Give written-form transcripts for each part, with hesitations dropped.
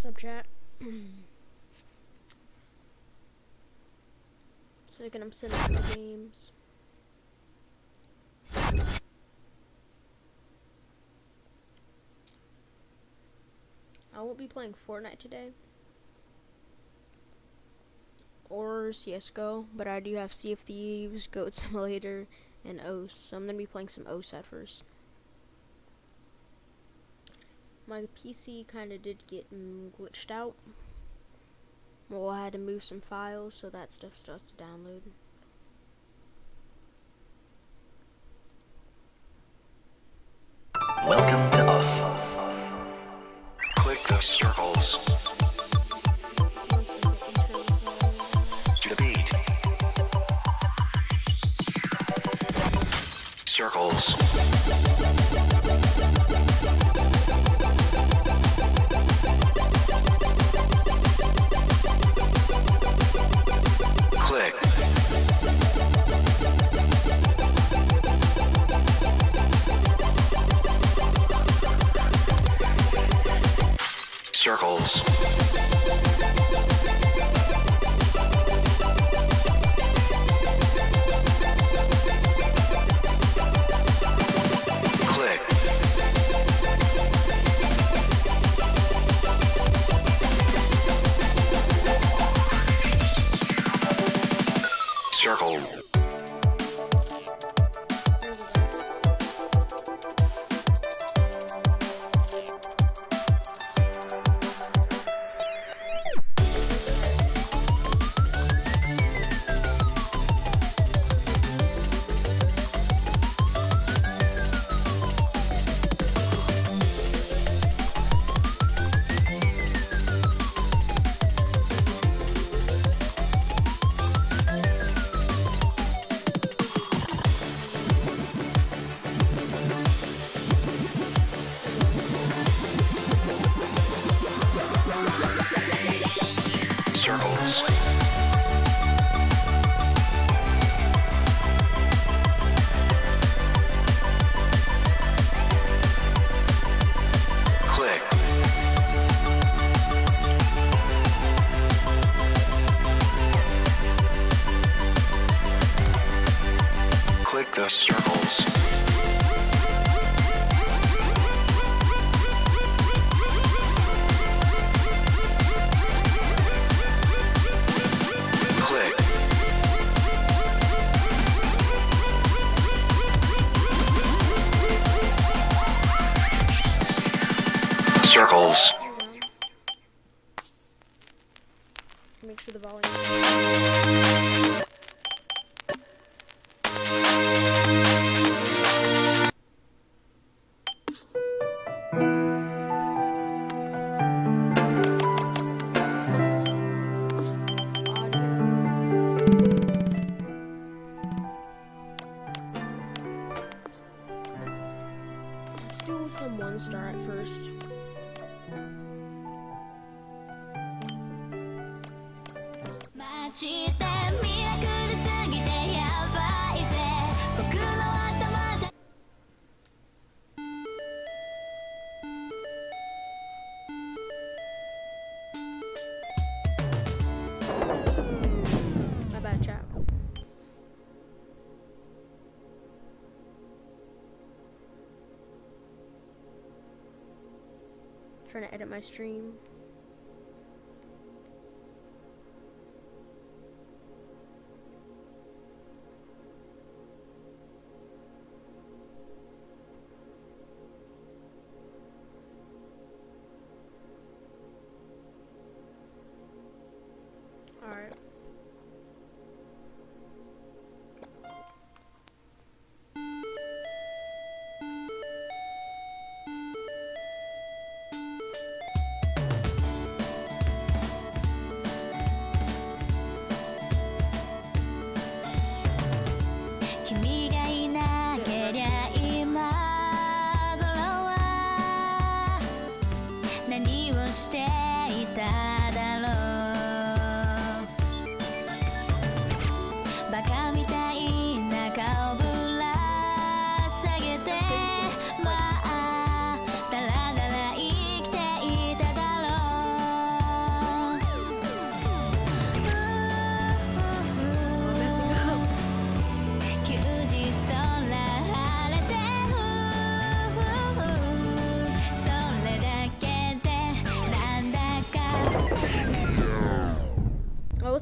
Sub chat. Second, I'm sending out the games. I won't be playing Fortnite today or CS:GO, but I do have Sea of Thieves, Goat Simulator, and OS. So I'm gonna be playing some OS at first. My PC kind of did get glitched out. Well, I had to move some files, so that stuff still has to download. Welcome to us. Click the circles to the beat. Circles. Click. Circles. Click. Circle. Circles. Click. Click the circles. Circles. Make sure the volume. Let's do some 1-star at first. My bad, chat. Trying to edit my stream. Alright.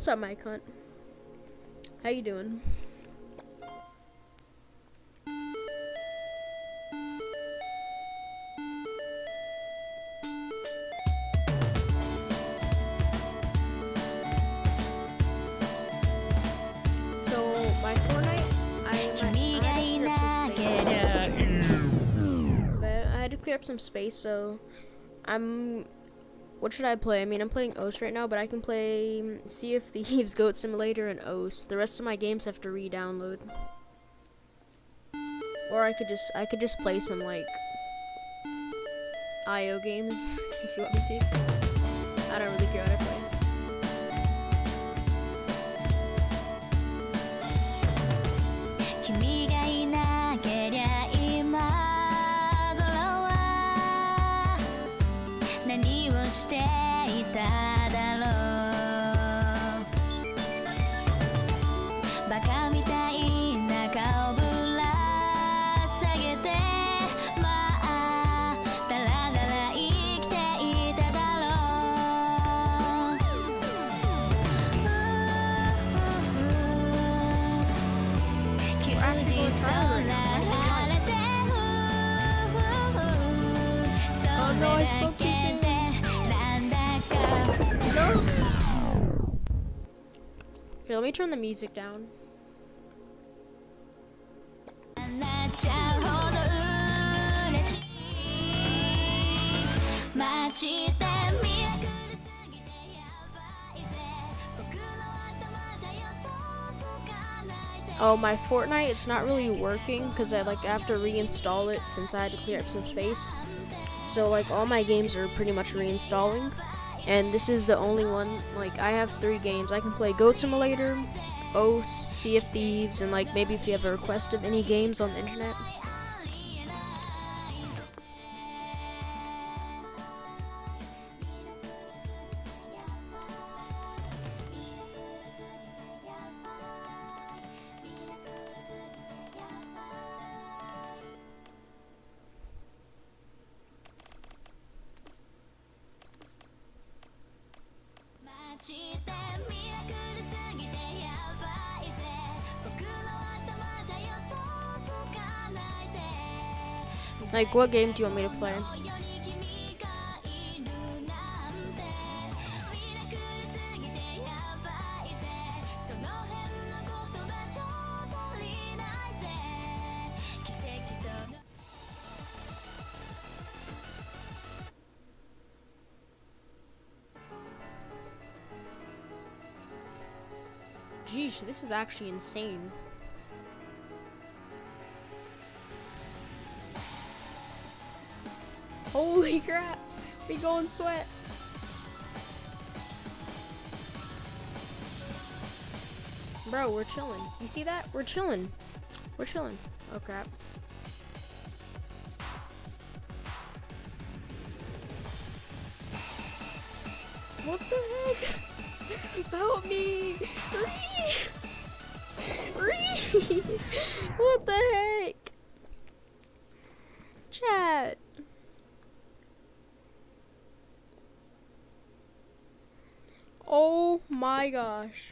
What's up, Mike Hunt? How you doing? So my Fortnite, I had to clear up some space, so what should I play? I mean, I'm playing OS right now, but I can play Sea of Thieves, Goat Simulator, and OS. The rest of my games have to re-download. Or I could just play some like IO games if you want me to. I don't really care what I play. 君がいなけりゃ今頃は何をしていただろうバカみたいな顔ぶら下げてまあだらだら生きていただろう休日空晴れてそれだけでなんだか Here, let me turn the music down. なっちゃうほど嬉しい街でミラクルすぎてやばいぜ僕の頭じゃ予想つかないぜ Oh, my Fortnite, it's not really working because I have to reinstall it since I had to clear up some space. So like all my games are pretty much reinstalling. And this is the only one, like I have 3 games. I can play Goat Simulator, OS, Sea of Thieves, and like maybe if you have a request of any games on the internet. Like, what game do you want me to play? Geesh, this is actually insane. Holy crap, we going sweat. Bro, we're chilling. You see that? We're chilling. We're chilling. Oh crap. What the heck? Help me! Ree! What the heck? Chat. Oh my gosh.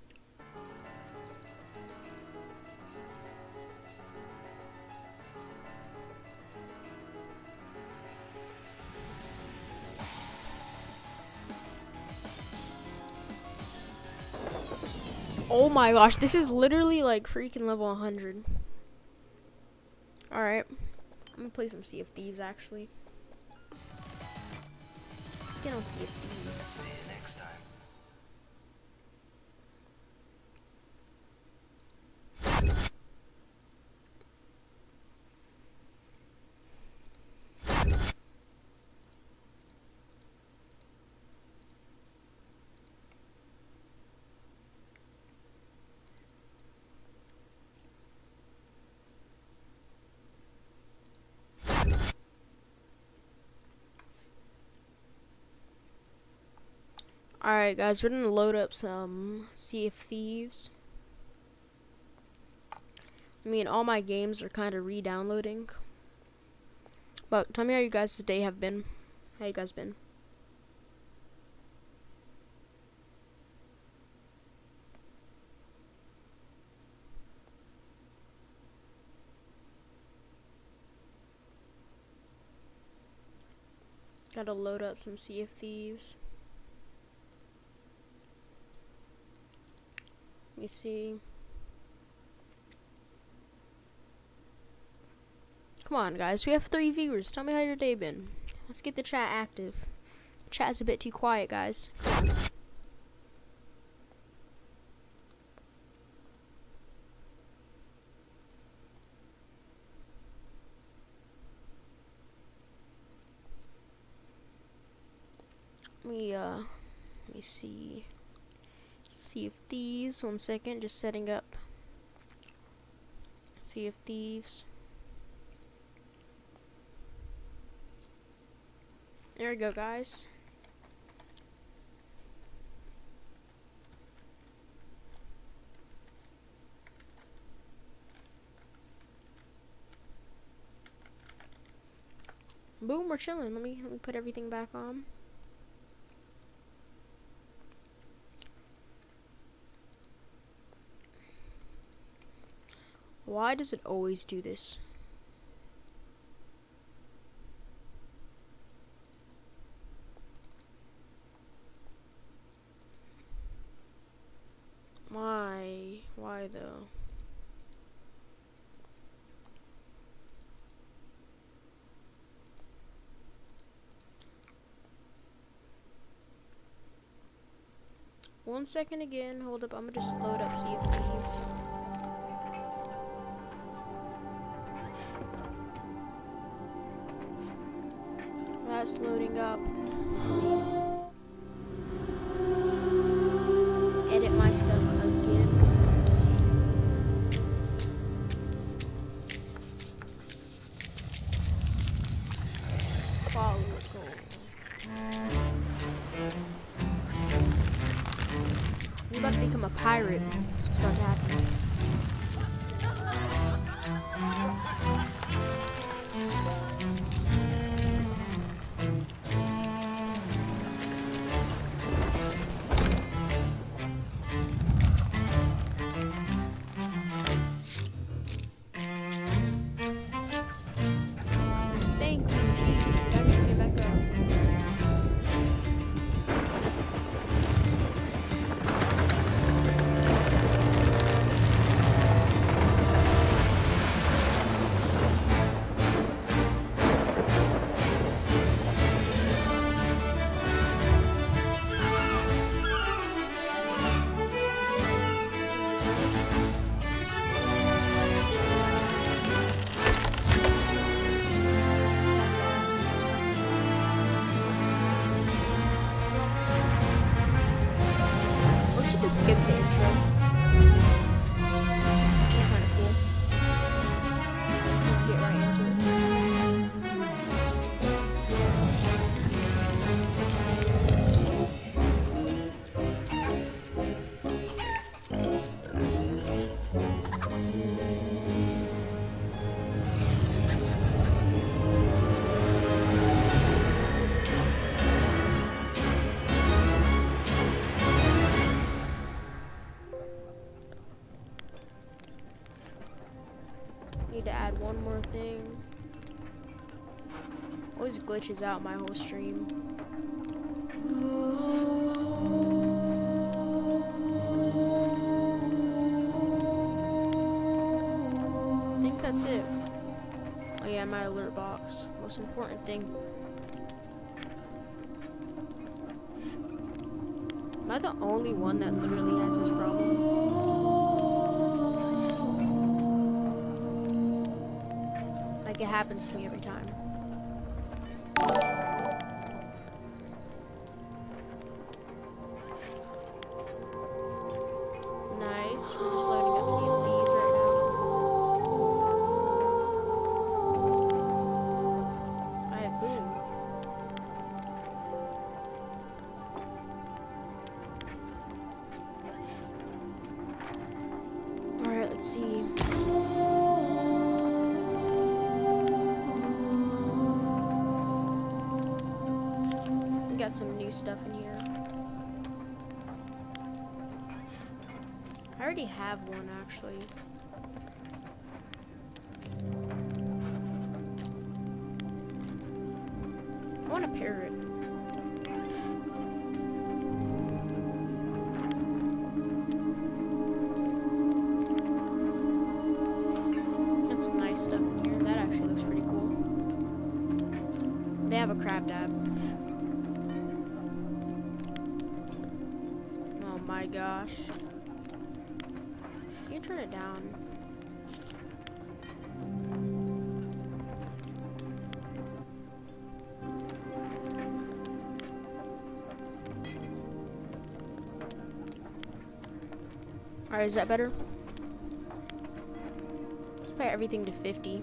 Oh my gosh, this is literally like freaking level 100. Alright. I'm gonna play some Sea of Thieves actually. Let's get on Sea of Thieves. See you next time. Alright guys, we're gonna load up some Sea of Thieves. I mean, all my games are kind of re-downloading. But tell me how you guys today have been. How you guys been? Gotta load up some Sea of Thieves. Let me see. Come on, guys. We have 3 viewers. Tell me how your day been. Let's get the chat active. Chat's a bit too quiet, guys. Let me see. Sea of Thieves. 1 second. Just setting up. Sea of Thieves. There we go, guys. Boom, we're chilling. Let me put everything back on. Why does it always do this? Why? Why though? One second again. Hold up. I'm gonna just load up Sea of Thieves. That's loading up. Edit my stuff again. Follow the goal. I'm about to become a pirate. That's what's about to happen. Skip the intro. Kind of cool. Let's get right into it. Need to add one more thing. Always glitches out my whole stream. I think that's it. Oh yeah, my alert box. Most important thing. Am I the only one that literally has this problem? It happens to me every time. Nice. We're just loading up Sea of Thieves right now. Alright, boom. Alright, let's see. Got some new stuff in here. I already have one actually. I want a parrot. nice stuff in here. That actually looks pretty cool. They have a crab dab. Oh my gosh. Can you turn it down? Alright, is that better? Put everything to 50.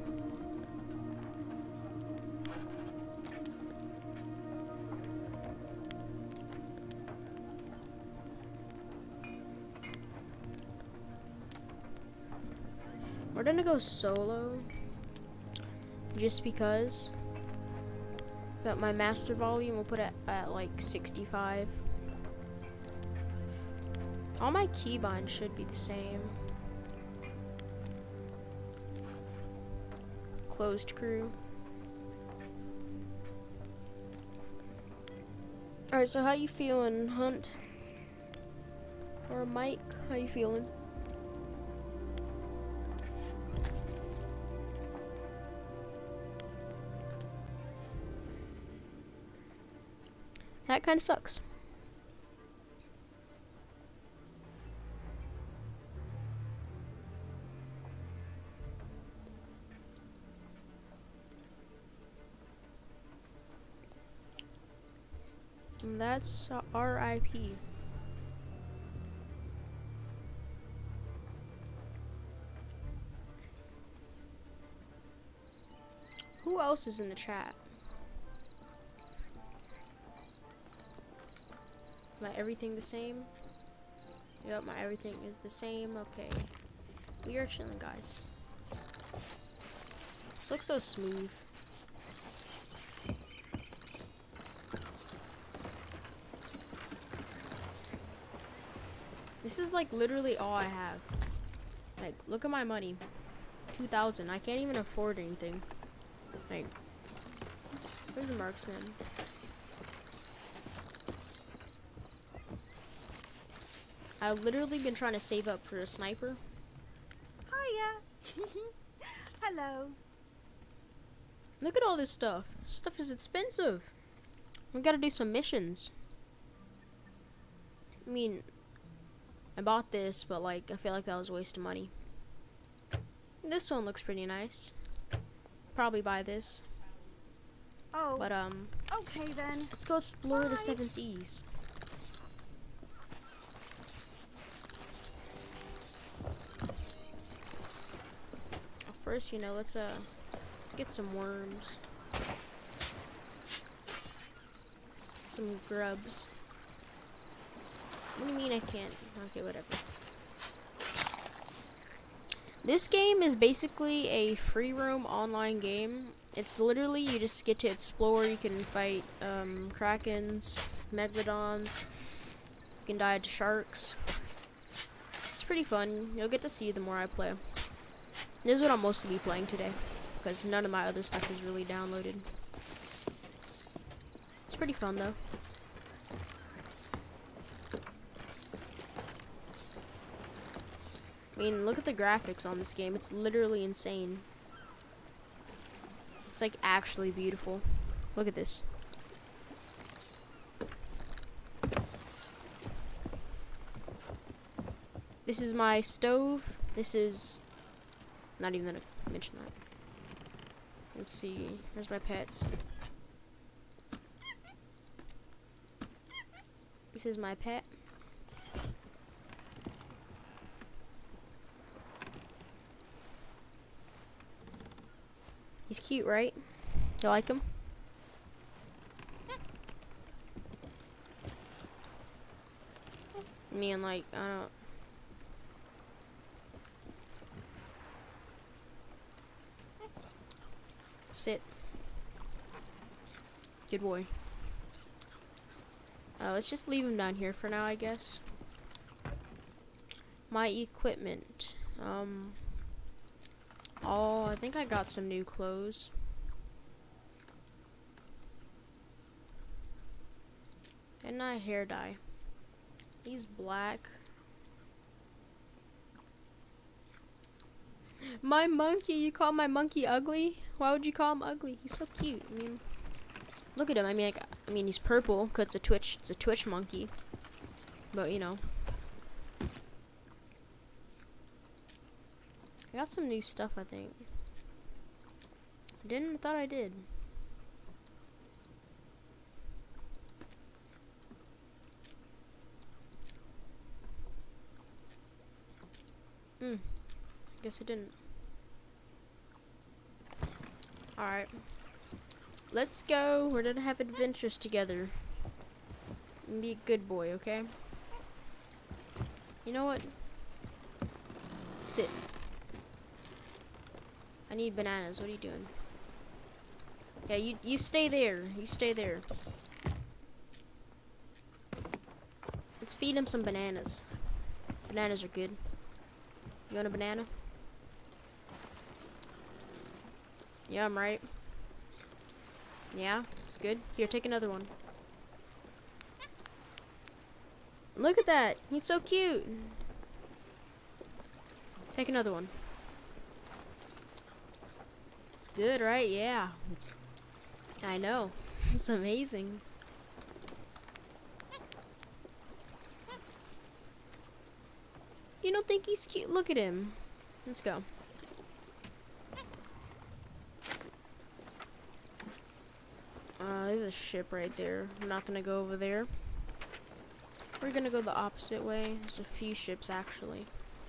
We're gonna go solo just because, but my master volume we'll put it at like 65. All my keybinds should be the same. Closed crew. Alright, so how you feeling, Hunt? Or Mike, how you feeling? That kind of sucks. And that's RIP. Who else is in the chat? My everything the same? Yep, my everything is the same. Okay. We are chilling, guys. This looks so smooth. This is like literally all I have. Like, look at my money. 2,000. I can't even afford anything. Like, where's the marksman? I've literally been trying to save up for a sniper. Hiya. Hello. Look at all this stuff. Stuff is expensive. We gotta do some missions. I mean, I bought this, but like, I feel like that was a waste of money. This one looks pretty nice. Probably buy this. Oh. But Okay then. let's go explore Bye. the 7 Seas. First, you know, let's get some worms. Some grubs. What do you mean I can't? Okay, whatever. This game is basically a free roam online game. It's literally, you just get to explore. You can fight krakens, megalodons. You can die to sharks. It's pretty fun. You'll get to see the more I play. This is what I'll mostly be playing today, because none of my other stuff is really downloaded. It's pretty fun though. I mean, look at the graphics on this game. It's literally insane. It's like actually beautiful. Look at this. This is my stove. This is not even gonna mention that. Let's see. Where's my pets? This is my pet. He's cute, right? You like him? Me and like, I don't. Sit. Good boy. Let's just leave him down here for now, I guess. My equipment. Oh, I think I got some new clothes. And my hair dye. He's black. My monkey, you call my monkey ugly? Why would you call him ugly? He's so cute. I mean, look at him. I mean, he's purple because it's a Twitch monkey. But you know, I got some new stuff. I think. I thought I did. Guess I didn't. Alright. Let's go. We're gonna have adventures together. And be a good boy, okay? You know what? Sit. I need bananas. What are you doing? Yeah, you stay there. You stay there. Let's feed him some bananas. Bananas are good. You want a banana? Yeah, I'm right. Yeah, it's good. Here, take another one. Look at that. He's so cute. Take another one. It's good, right? Yeah. I know. It's amazing. You don't think he's cute? Look at him. Let's go. There's a ship right there. I'm not gonna go over there. We're gonna go the opposite way. There's a few ships actually.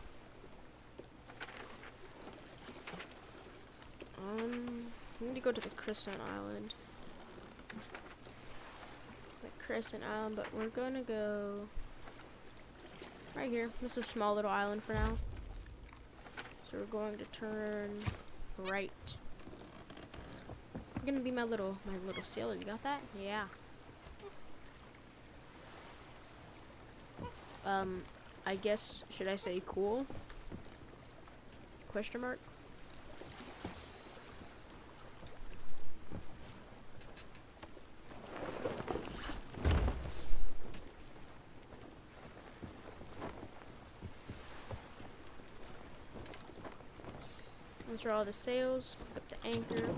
I need to go to the Crescent Island. The Crescent Island, but we're gonna go right here. This is a small little island for now. So we're going to turn right. I'm gonna be my little sailor. You got that? Yeah. I guess, should I say cool? Question mark? Those are all the sails. Pick up the anchor.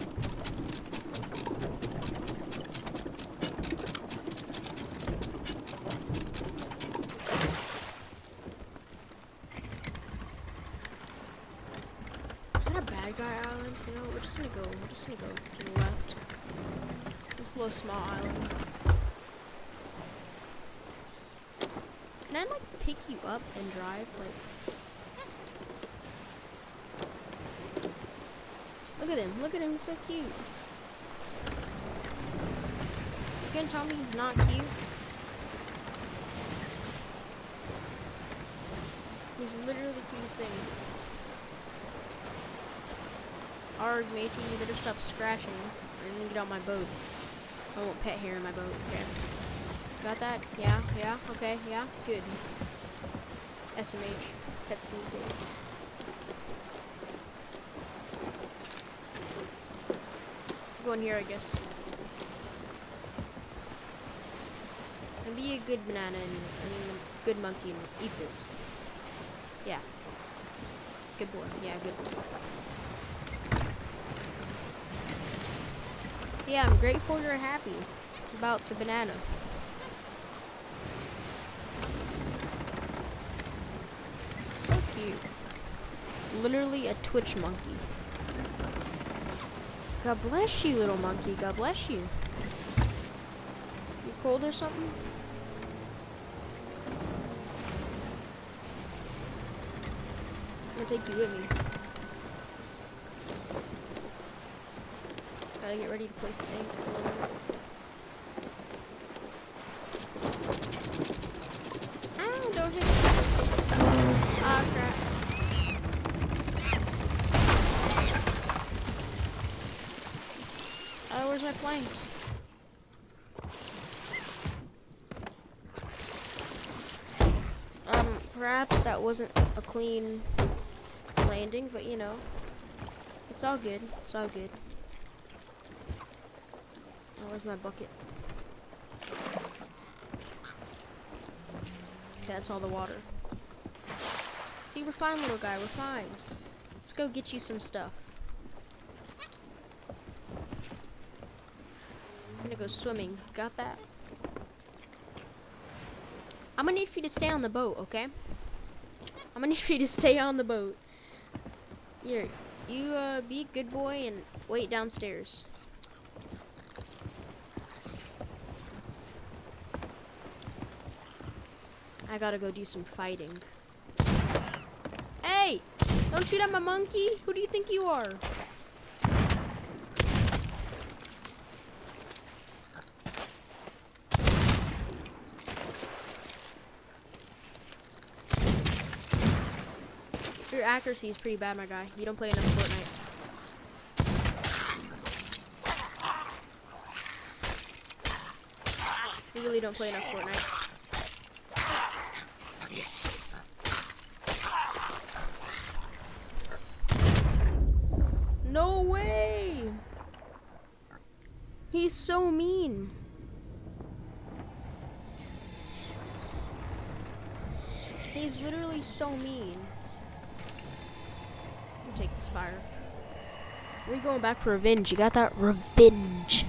Is that a bad guy island? You know, we're just gonna go to the left. This little small island. Can I like pick you up and drive? Like, look at him, he's so cute. You gonna tell me he's not cute? He's literally the cutest thing. Arg, matey, you better stop scratching. Or you're gonna get on my boat. I won't pet here in my boat. Okay. Got that? Yeah, yeah, okay, yeah, good. SMH. Pets these days. Go in here, I guess. And be a good banana and a good monkey and eat this. Yeah. Good boy. Yeah, good boy. Yeah, I'm grateful you're happy about the banana. So cute. It's literally a Twitch monkey. God bless you, little monkey. God bless you. You cold or something? I'm gonna take you with me. Gotta get ready to place the anchor. Ow, don't hit me. Ah, crap. Where's my planks? Perhaps that wasn't a clean landing, but you know, it's all good. It's all good. Oh, where's my bucket? Okay, that's all the water. See, we're fine, little guy. We're fine. Let's go get you some stuff. I'm gonna go swimming. Got that? I'm gonna need for you to stay on the boat, okay? I'm gonna need for you to stay on the boat. Here, you be a good boy and wait downstairs. I gotta go do some fighting. Hey! Don't shoot at my monkey! Who do you think you are? Your accuracy is pretty bad, my guy. You don't play enough Fortnite. You really don't play enough Fortnite. No way! He's so mean. He's literally so mean. I'll take this fire. We're going back for revenge. You got that? Revenge.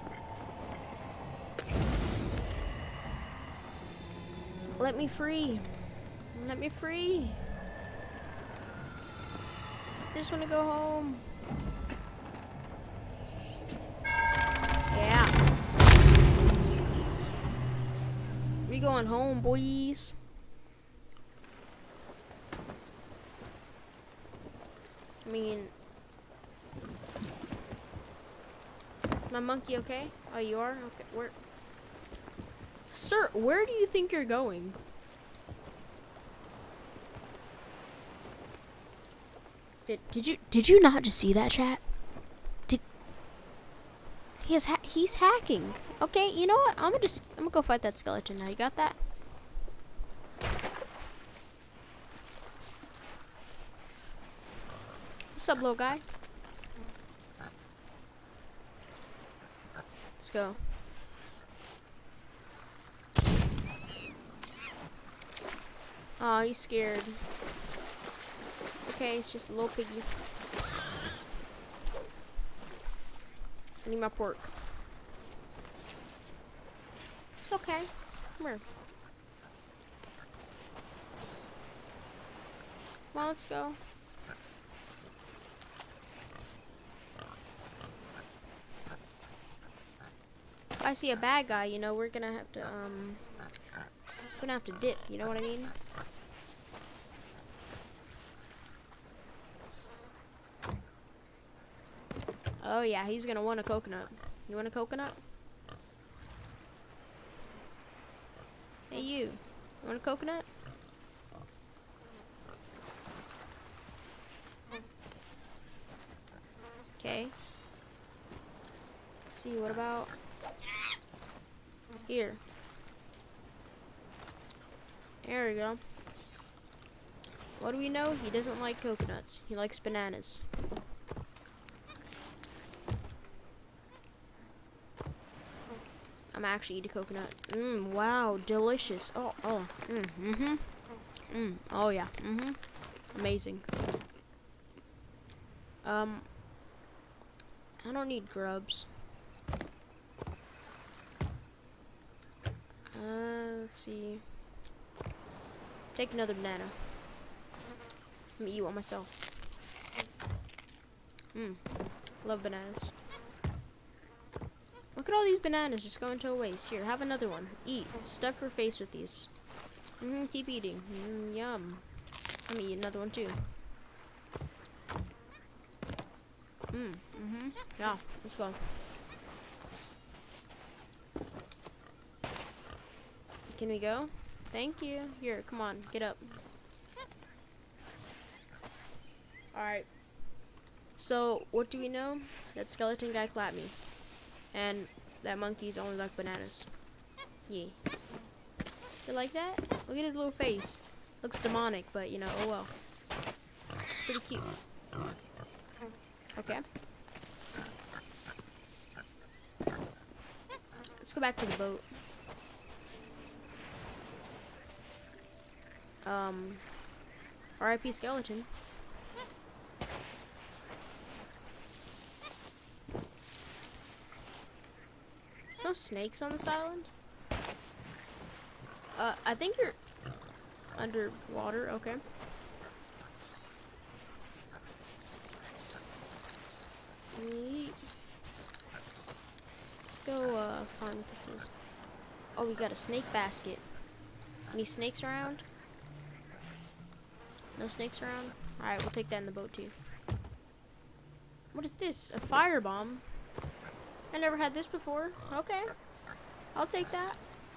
Let me free. Let me free. I just want to go home. Yeah. We going home, boys. I mean, my monkey okay? Oh, you are? Okay, where? Sir, where do you think you're going? Did you not just see that, chat? He's hacking. Okay, you know what? I'm gonna go fight that skeleton now. You got that? What's up, little guy? Let's go. Oh, he's scared. It's okay, it's just a little piggy. I need my pork. It's okay. Come here. Come on, let's go. If I see a bad guy, you know, we're gonna have to dip, you know what I mean? Oh yeah, he's gonna want a coconut. You want a coconut? Hey you want a coconut? Okay. Let's see, what about here? There we go. What do we know? He doesn't like coconuts. He likes bananas. I'm actually eating coconut. Wow, delicious. Oh, oh yeah, amazing. I don't need grubs. Let's see. Take another banana. Let me eat one myself. Love bananas. Look at all these bananas just going to waste. Here, have another one. Eat. Stuff your face with these. Keep eating. Yum. Let me eat another one too. Yeah, let's go. Can we go? Thank you. Here, come on, get up. Alright. So, what do we know? That skeleton guy clapped me. And that monkey's only like bananas. Yeah. You like that? Look at his little face. Looks demonic, but you know, oh well. Pretty cute. Okay. Let's go back to the boat. R.I.P. skeleton. snakes on this island? I think you're underwater. Okay. Neat. Let's go find what this is. Oh, we got a snake basket. Any snakes around? No snakes around? Alright, we'll take that in the boat too. What is this? A fire bomb? I never had this before. Okay. I'll take that.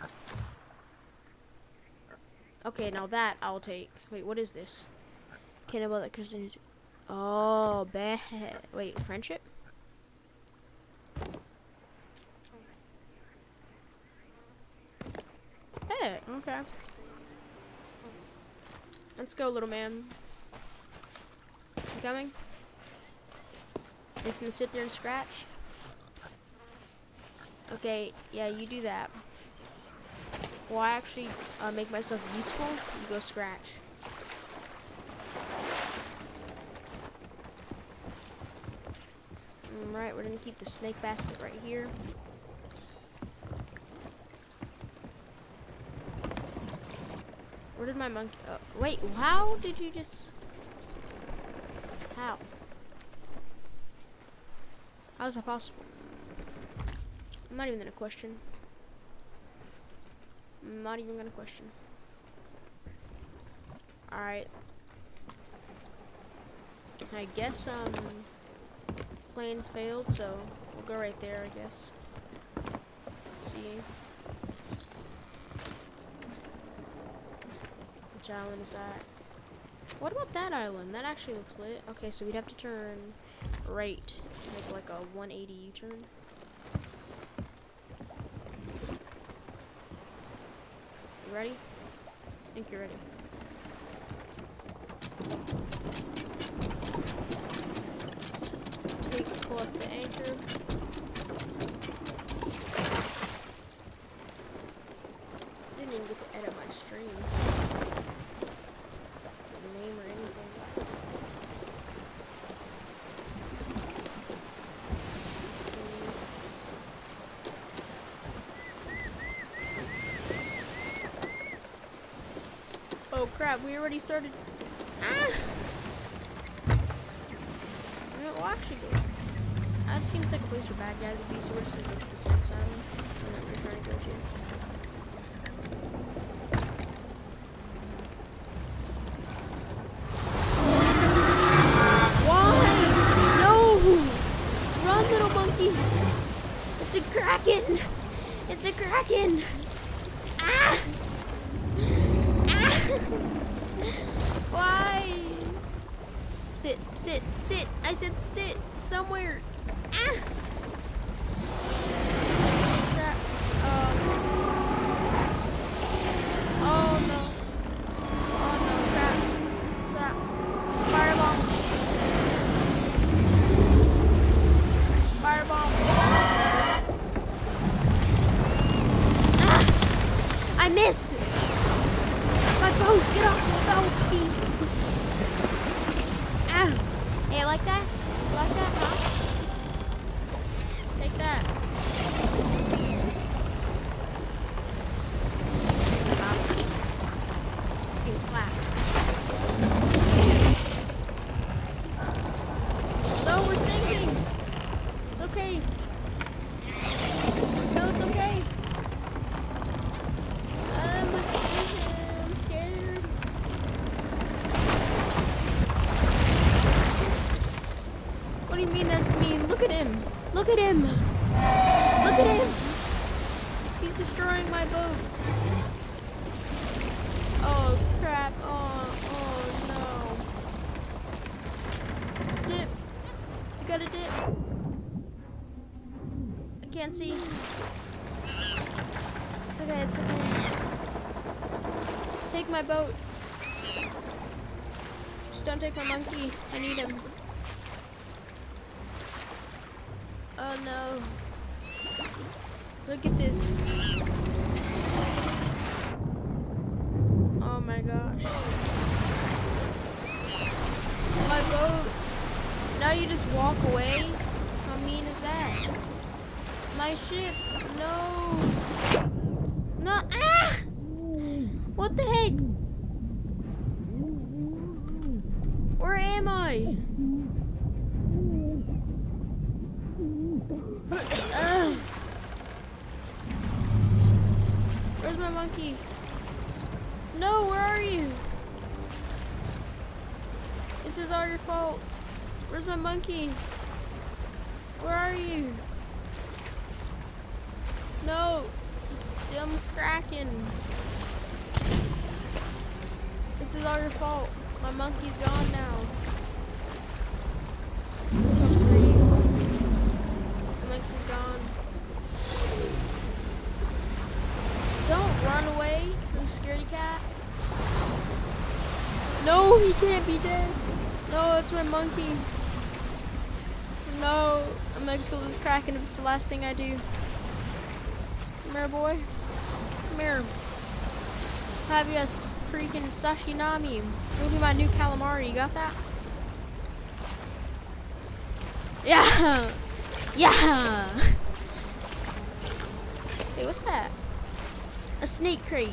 Okay, now that I'll take. Wait, what is this? Cannibal electricity. Oh, bad. Wait, friendship? Hey, okay. Let's go, little man. You coming? Just gonna sit there and scratch? Okay, yeah, you do that. Well, I actually make myself useful. You go scratch. Alright, we're gonna keep the snake basket right here. Where did my monkey? Wait, how did you just? How? How is that possible? I'm not even gonna question. I'm not even gonna question. Alright. I guess planes failed, so we'll go right there, I guess. Let's see. Which island is that? What about that island? That actually looks lit. Okay, so we'd have to turn right to make like a 180 U-turn. You ready? I think you're ready. Let's pull up the anchor. I didn't even get to edit my stream. Name or anything. Oh crap, we already started. Ah! Well, actually, that seems like a place for bad guys to be, so we're just gonna go to this next island that we're trying to go to. It's a kraken! It's a kraken! Ah! Ah! Why? Sit, sit, sit! I said sit somewhere! Ah! Crap. Oh no. Oh no, crap. Crap. Firebomb. Firebomb. I missed! My boat! Get off the boat, beast! Ah! Hey, like that? You like that, huh? Take that. Getting clapped. No, we're sinking! It's okay. No, it's okay. I'm scared. What do you mean that's mean? Look at him. Look at him. Look at him. He's destroying my boat. Oh crap. Oh no. Dip. You gotta dip. I can't see. It's okay, it's okay. Take my boat. Just don't take my monkey. I need him. Oh no. Look at this. Oh my gosh. My boat. Now you just walk away? How mean is that? My ship. No. No. Ah! What the heck? Where am I? Ugh. Where's my monkey? No, where are you? This is all your fault. Where's my monkey? Where are you? No, dumb Kraken. This is all your fault. My monkey's gone now. I'm free. My monkey's gone. Don't run away, you scaredy cat. No, he can't be dead. No, it's my monkey. No, I'm gonna kill this Kraken if it's the last thing I do. Come here, boy. Come here. Have you a freaking sashimi? It'll be my new calamari. You got that? Yeah. Yeah. Hey, what's that? A snake crate.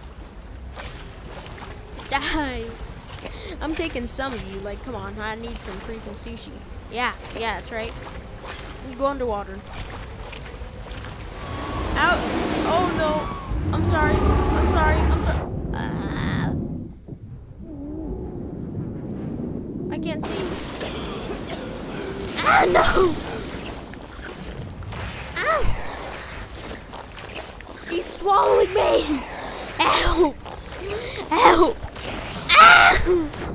Die. I'm taking some of you. Like, come on. I need some freaking sushi. Yeah. Yeah, that's right. Go underwater. Out. Oh, no. I'm sorry. I'm sorry. I'm sorry. I can't see. Ah, no. Ah. He's swallowing me. Ow. Ow. Ah.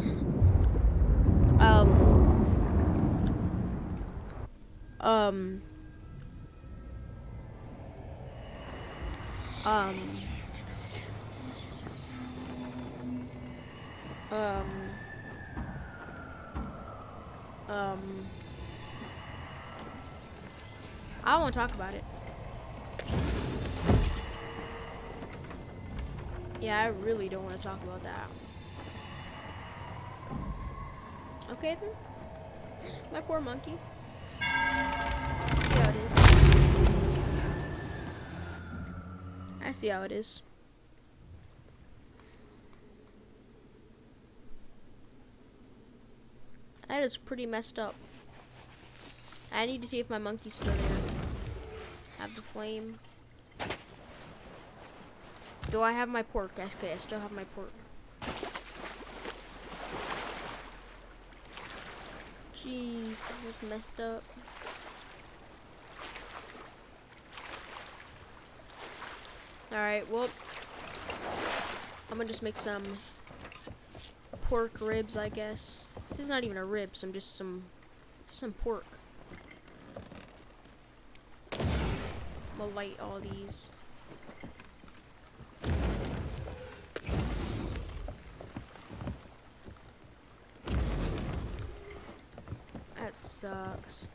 I won't talk about it. Yeah, I really don't want to talk about that. Okay then. My poor monkey. See how it is. I see how it is. That is pretty messed up. I need to see if my monkey's still there. Have the flame. Do I have my pork? Okay, I still have my pork. Jeez, that's messed up. Alright, well, I'm gonna just make some pork ribs, I guess. This is not even a rib, just some pork. I'm gonna light all these. That sucks.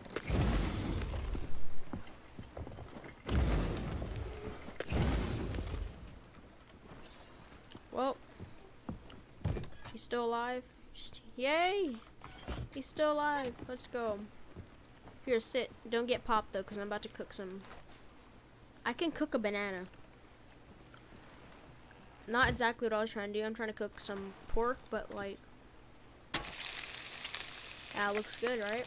Well, he's still alive. Yay! He's still alive. Let's go. Here, sit. Don't get popped though, because I'm about to cook some. I can cook a banana. Not exactly what I was trying to do. I'm trying to cook some pork, but like, that looks good, right?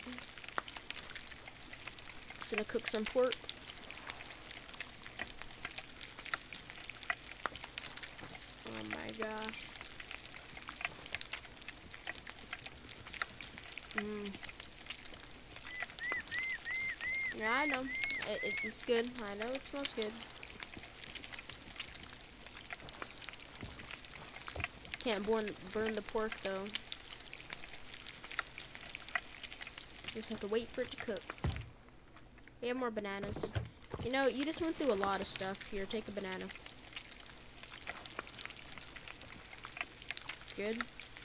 Just gonna cook some pork. Oh my gosh. Yeah, I know. It's good. I know it smells good. Can't burn the pork though. Just have to wait for it to cook. We have more bananas. You know, you just went through a lot of stuff. Here, take a banana. It's good.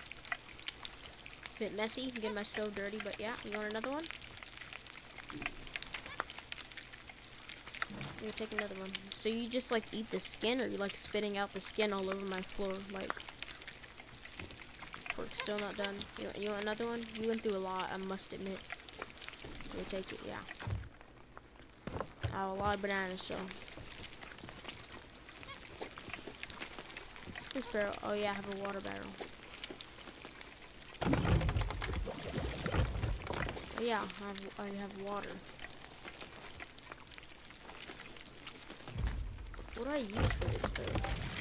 Bit messy, get my stove dirty, but yeah, you want another one? Let me take another one. So you just like eat the skin, or you like spitting out the skin all over my floor? Like, pork's still not done. You want another one? You went through a lot, I must admit. Let me take it, yeah. Oh, a lot of bananas, so. What's this barrel? Oh yeah, I have a water barrel. Oh, yeah, I have water. What do I use for this though?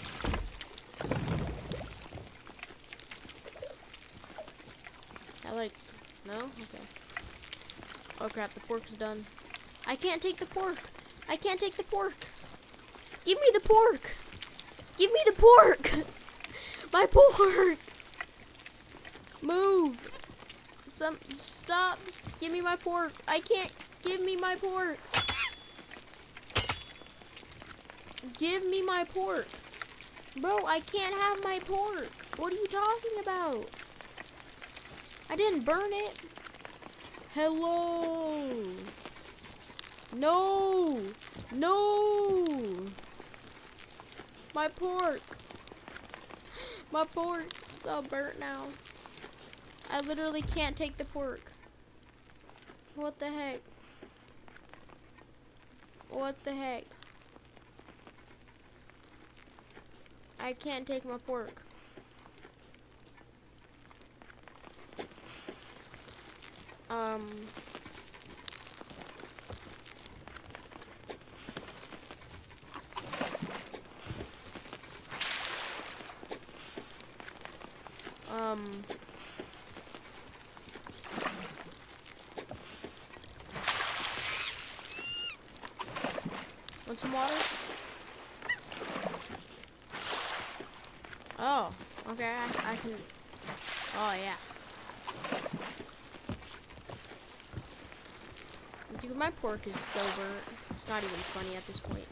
No? Okay. Oh crap, the pork's done. I can't take the pork! I can't take the pork! Give me the pork! Give me the pork! My pork! Move! Stop! Just give me my pork! I can't! Give me my pork! Give me my pork! Bro, I can't have my pork! What are you talking about? I didn't burn it. Hello. No. No. My pork. My pork. It's all burnt now. I literally can't take the pork. What the heck? What the heck? I can't take my pork. Want some water? Oh, okay, I can, oh yeah. Dude, my pork is so burnt. It's not even funny at this point.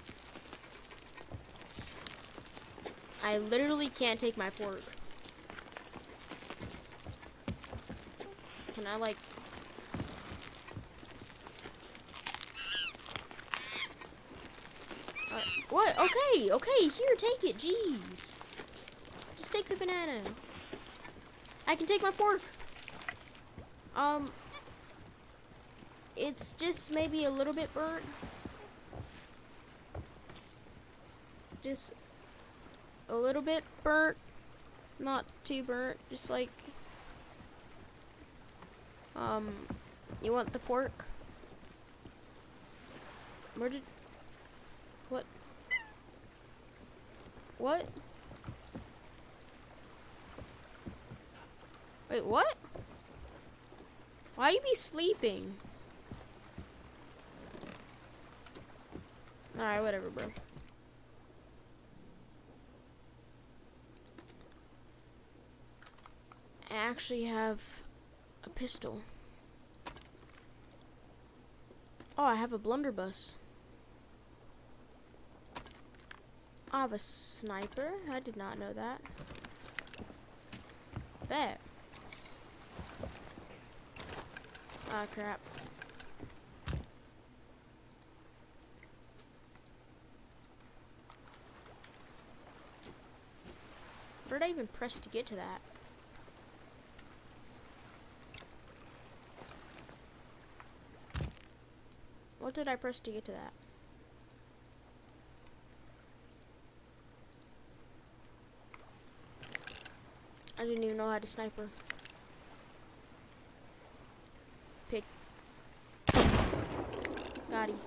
I literally can't take my pork. Can I like... what? Okay, okay, here, take it, jeez. Just take the banana. I can take my pork. It's just maybe a little bit burnt. Just a little bit burnt. Not too burnt, just like, you want the pork? Where did, what? What? Wait, what? Why you be sleeping? Alright, whatever, bro. I actually have a pistol. Oh, I have a blunderbuss. I have a sniper. I did not know that. Bet. Ah, crap. Where did I even press to get to that? What did I press to get to that? I didn't even know how to sniper. Pick. Got him.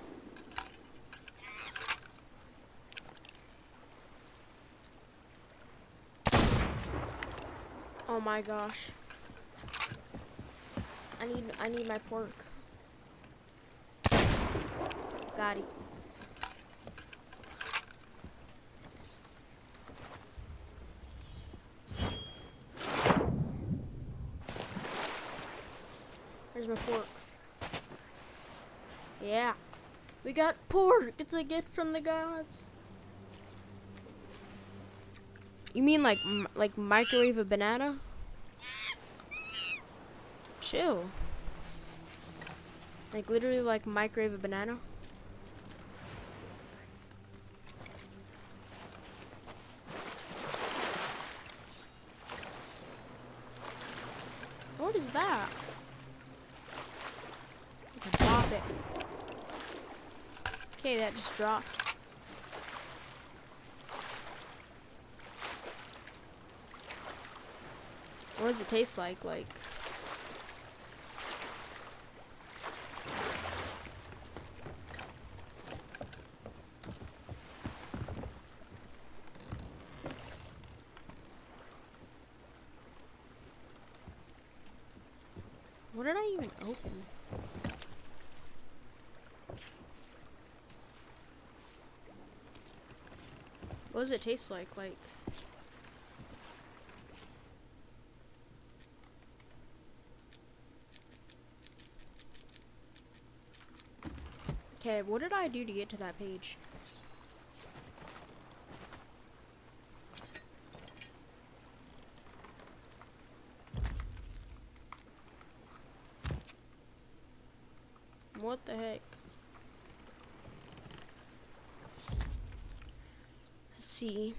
Oh my gosh. I need my pork. Got it. There's my pork. Yeah. We got pork. It's a gift from the gods. You mean like microwave a banana? Chill. Like literally like microwave a banana? What is that? I can pop it. Okay, that just dropped. What does it taste like? Like, what did I even open? What does it taste like? Like, okay, what did I do to get to that page? What the heck? Let's see.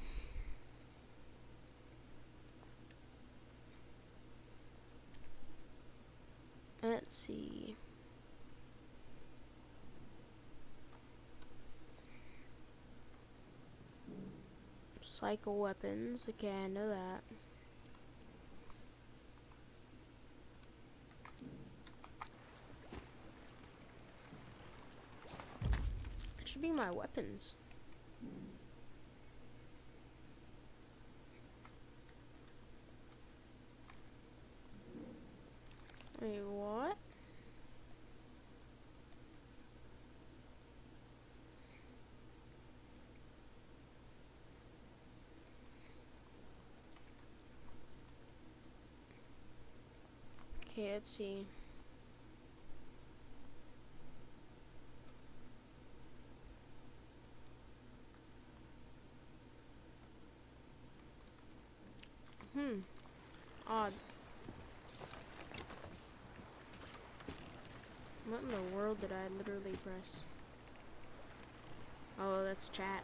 Let's see. Cycle weapons. Okay, I know that. It should be my weapons. Wait, what? Okay, let's see. Odd. What in the world did I literally press? Oh, that's chat.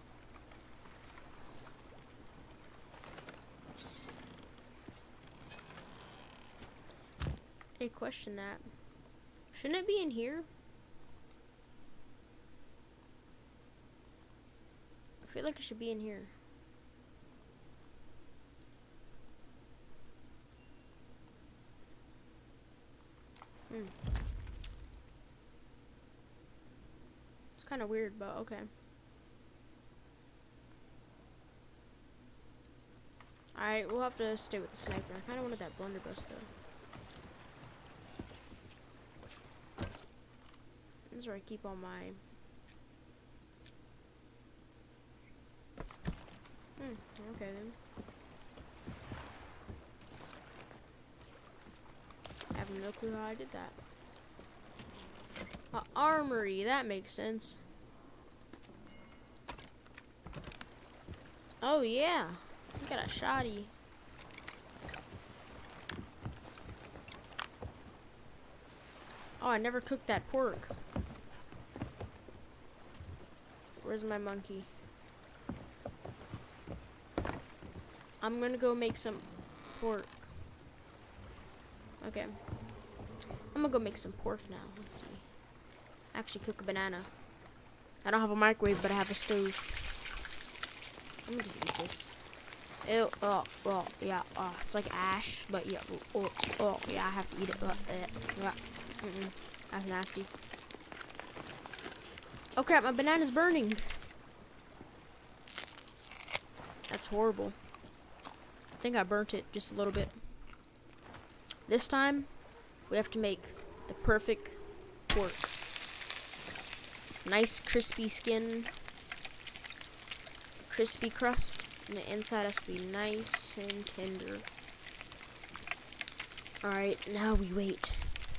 Hey, question that. Shouldn't it be in here? I feel like it should be in here. It's kind of weird, but okay. Alright, we'll have to stay with the sniper. I kind of wanted that blunderbuss, though. This is where I keep all my... okay then. I have no clue how I did that. Armory, that makes sense. Oh yeah, we got a shotty. Oh, I never cooked that pork. Where's my monkey? I'm gonna go make some pork. Okay. I'm gonna go make some pork now. Let's see. Actually cook a banana. I don't have a microwave, but I have a stove. I'm gonna just eat this. Ew, oh, yeah, it's like ash, but yeah, oh, yeah, I have to eat it, yeah, that's nasty. Oh crap, my banana's burning. That's horrible. I think I burnt it just a little bit. This time, we have to make the perfect pork. Nice crispy skin, crispy crust, and the inside has to be nice and tender. Alright, now we wait.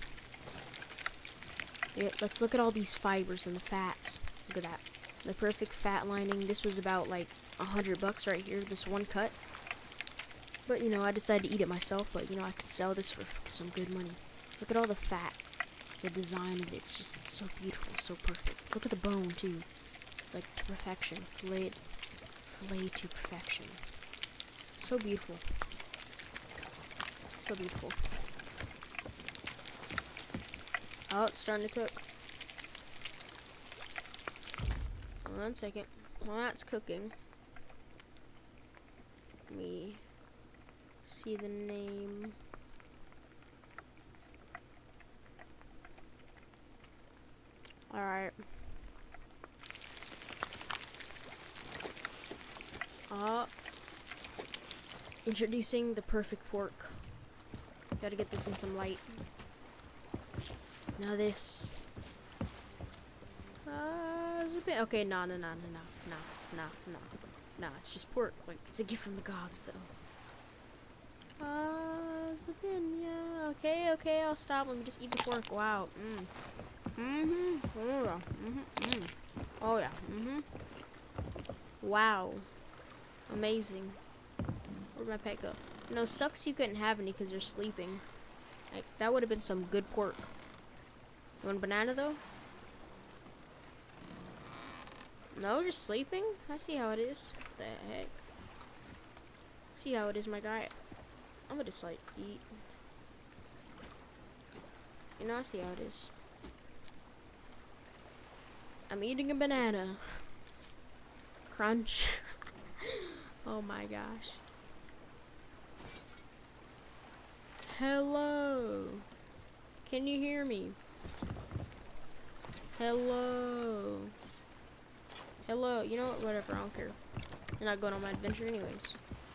Yeah, let's look at all these fibers and the fats. Look at that. The perfect fat lining. This was about like $100 right here, this one cut. But you know, I decided to eat it myself, but you know, I could sell this for some good money. Look at all the fat. The design of it, it's so beautiful, so perfect. Look at the bone too, like to perfection, fillet to perfection. So beautiful, so beautiful. Oh, it's starting to cook. 1 second. While that's cooking, let me see the name. Alright. Introducing the perfect pork. Gotta get this in some light. Now this. Is a bit okay. No. It's just pork. Like it's a gift from the gods, though. It's a bit, yeah. Okay. I'll stop. Let me just eat the pork. Wow. Oh yeah. Wow. Amazing. Where'd my pet go? No, sucks you couldn't have any because you're sleeping. Like, that would have been some good pork. You want a banana, though? No, just sleeping? I see how it is. What the heck? See how it is, my guy. I'm gonna just, like, eat. You know, I see how it is. I'm eating a banana. Crunch. Oh my gosh. Hello. Can you hear me? Hello. Hello. You know what? Whatever. I don't care. You're not going on my adventure anyways.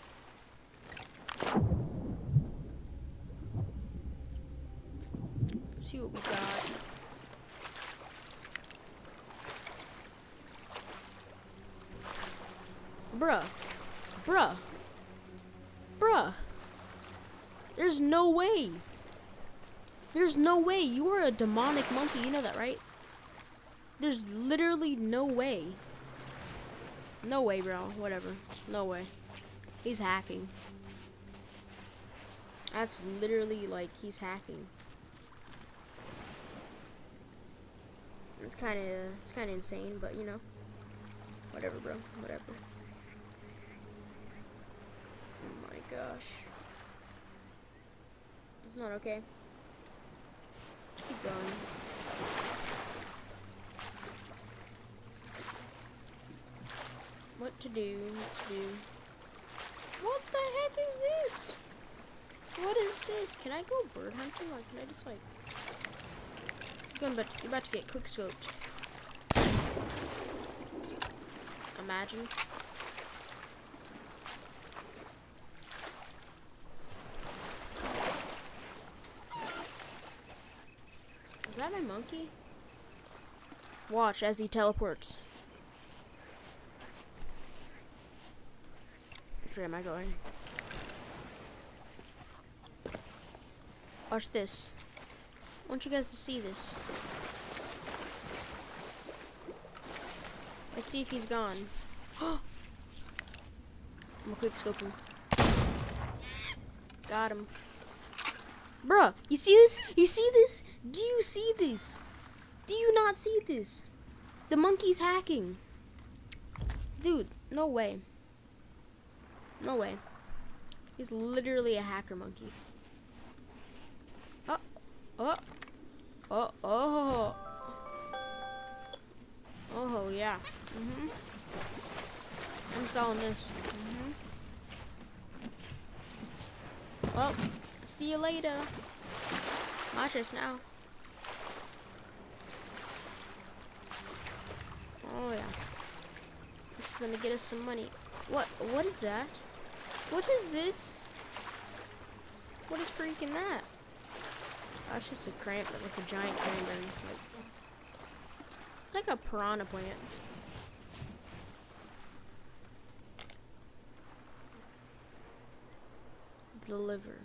Let's see what we got. Bruh. There's no way. There's no way. You are a demonic monkey. You know that, right? There's literally no way. No way, bro. Whatever. No way. He's hacking. That's literally like he's hacking. It's kind of insane, but you know. Whatever, bro. Whatever. Oh my gosh. It's not okay. Keep going. What to do? What the heck is this? What is this? Can I go bird hunting? Like, can I just like... You're about to get quick scoped. Imagine. Is that my monkey? Watch as he teleports. Which way am I going? Watch this. I want you guys to see this. Let's see if he's gone. I'm gonna quick scope him. Got him. Bruh, you see this? You see this? Do you see this? Do you not see this? The monkey's hacking. Dude, no way. No way. He's literally a hacker monkey. Oh, yeah. I'm installing this. Well, see you later. Watch us now. Oh yeah. This is gonna get us some money. What is that? What is this? What is freaking that? Oh, it's just a cranberry, like a giant cranberry. Like, it's like a piranha plant. Deliver.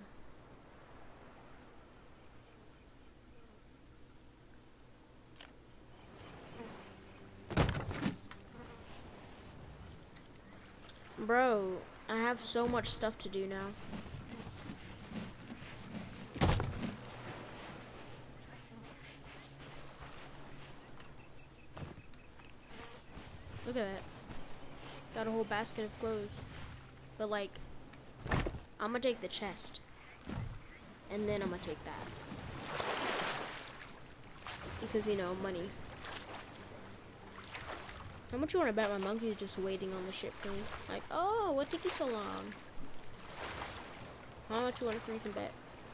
Bro, I have so much stuff to do now. Look at that. Got a whole basket of clothes. But like, I'm gonna take the chest. And then I'm gonna take that. Because, you know, money. How much you want to bet my monkey is just waiting on the ship for me? Like, oh, what took you so long? How much you want to freaking bet?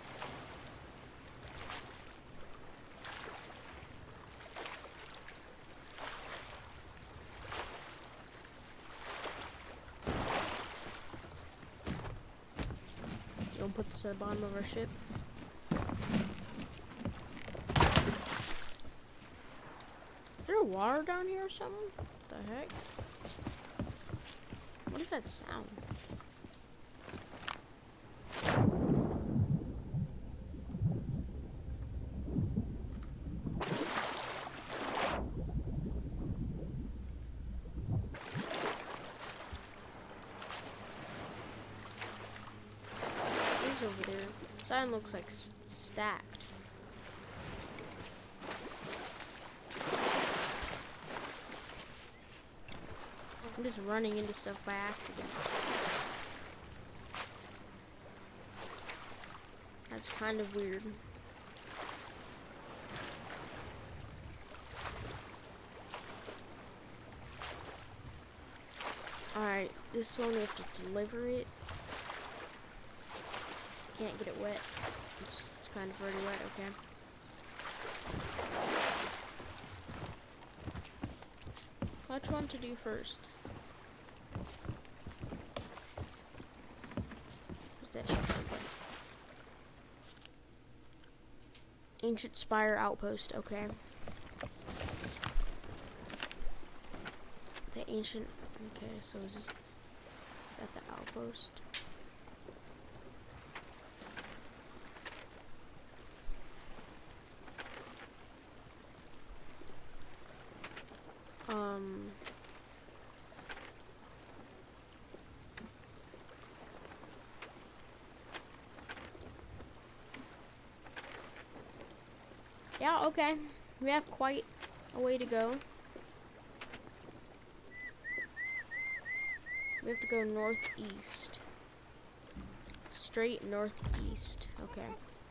You gonna put this at the bottom of our ship? Is there water down here or something? What the heck? What is that sound? What is over there? The sign looks like stacked. I'm just running into stuff by accident. That's kind of weird. Alright, this one we have to deliver it. Can't get it wet. It's kind of already wet, okay. Which one to do first? What's that check something? Ancient Spire Outpost, okay. The ancient, okay, so is that the outpost? Yeah, okay. We have quite a way to go. We have to go northeast. Straight northeast. Okay.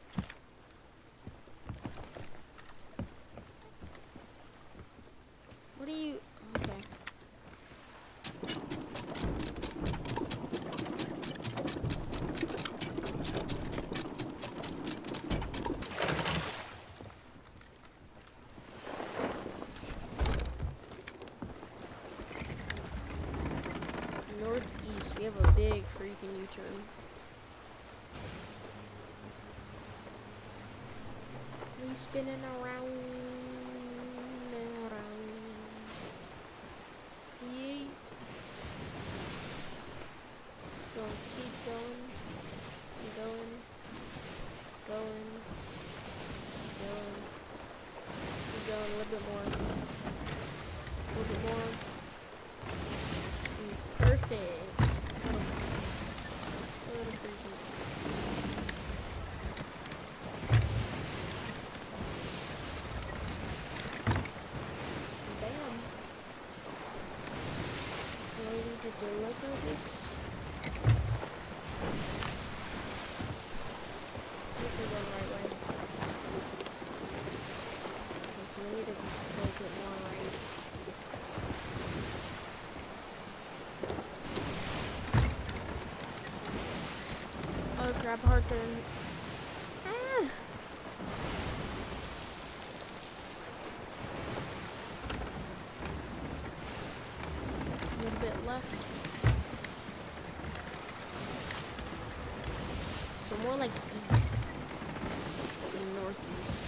What are you... Okay. Northeast. We have a big freaking U-turn. We spinning around and around. Yeet. Keep going. Going. Going. Going. Keep going a little bit more. A little bit more. Perfect. A little freaking. Bam. Do I need to deliver this? Let's see if we're going the right way. Okay, so we need to make it more right. Oh crap, hard turn. Ah! A little bit left. So more like east than northeast.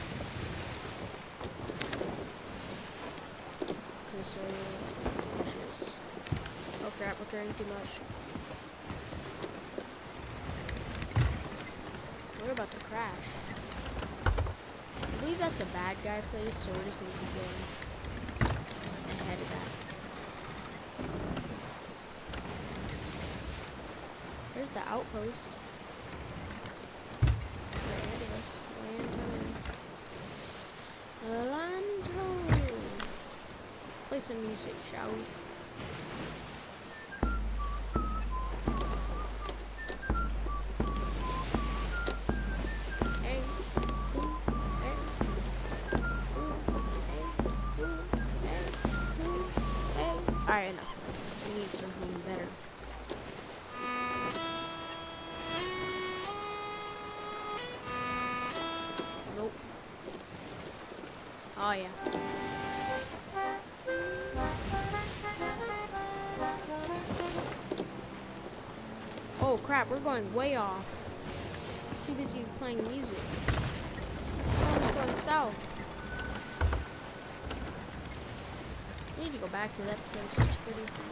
Okay, so let's take pictures. Oh crap, we're turning too much. We're about to crash. I believe that's a bad guy place, so we're just gonna keep going ahead of that. There's the outpost. Right ahead of us. Lando. Play some music, shall we? Oh yeah. Oh crap, we're going way off. Too busy playing music. Oh, it's going south. I need to go back to that place. It's pretty cool.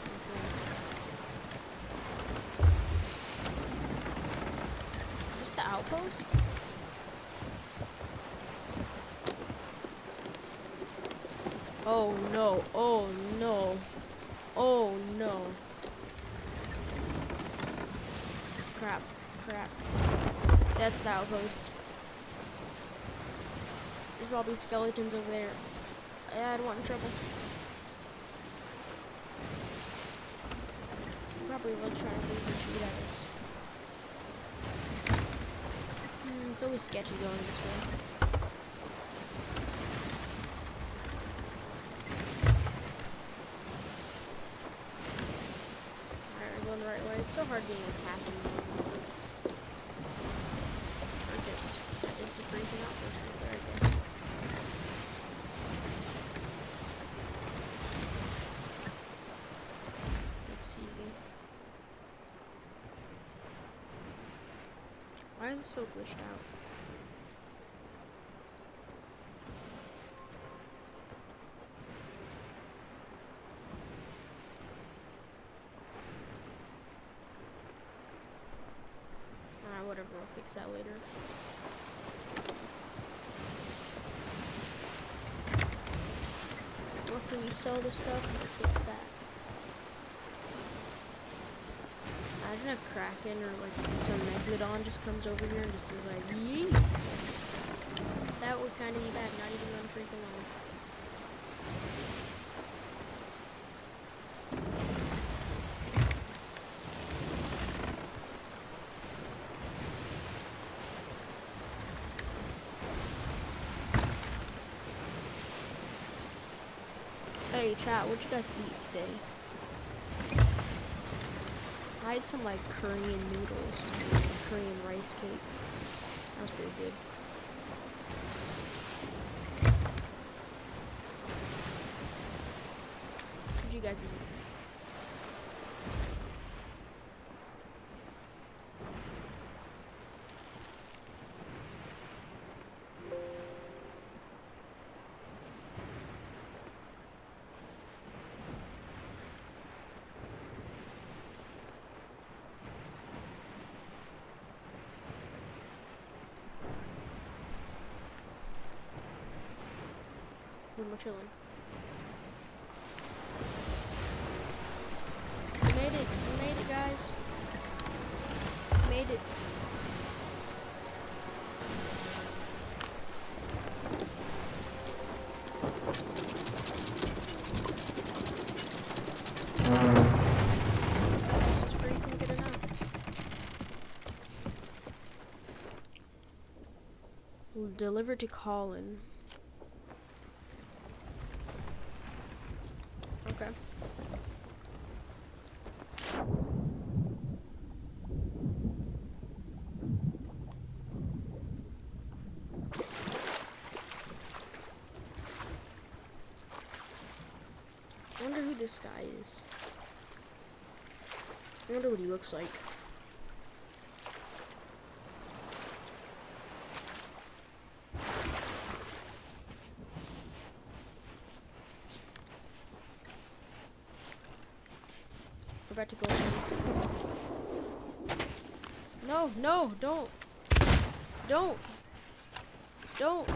Just the outpost? Oh no, oh no, oh no. Crap, crap. That's the outpost. There's probably skeletons over there. I don't want in trouble. Probably will try to leave and shoot at us. It's always sketchy going this way. The right way. It's so hard being a captain. Perfect. That is the freaking outpost right there, I guess. Let's see. Why is it so glitched out? Whatever, I'll fix that later. After we sell this stuff, we'll fix that. Imagine a Kraken or like some Megalodon just comes over here and just is like, yee! That would kind of be bad, not even run freaking long. Hey chat, what'd you guys eat today? I had some like Korean noodles, and Korean rice cake. That was pretty good. What'd you guys eat? Then we're chilling. We made it, guys. We made it. This is freaking good enough. We'll deliver to Colin. Okay. I wonder who this guy is. I wonder what he looks like. We're about to go in. No, no, don't. Don't. Don't.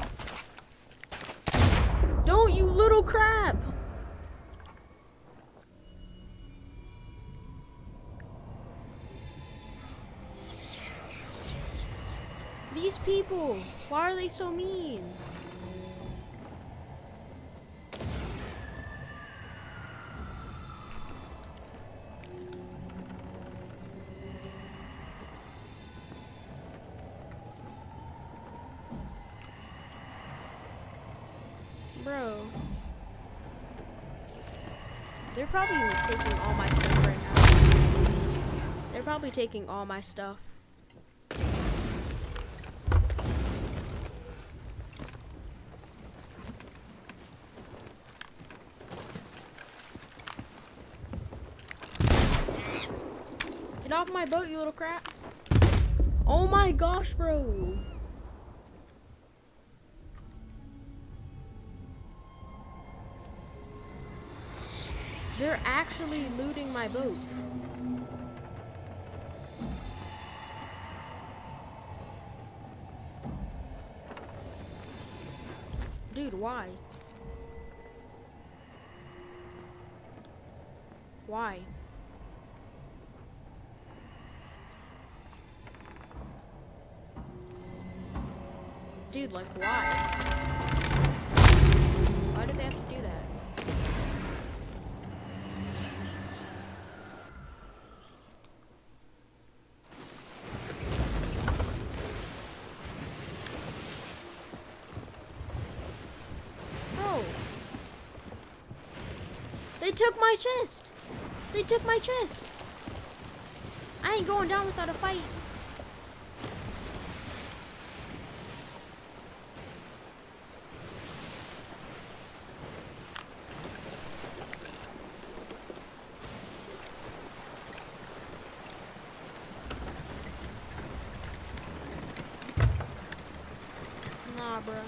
Don't, you little crap. These people, why are they so mean? Bro. They're probably taking all my stuff right now. They're probably taking all my stuff. of my boat, you little crap. Oh my gosh, bro. They're actually looting my boat. Dude, why? Why? Dude, like, why? Why did they have to do that? Bro. They took my chest. They took my chest. I ain't going down without a fight. Nah, bro.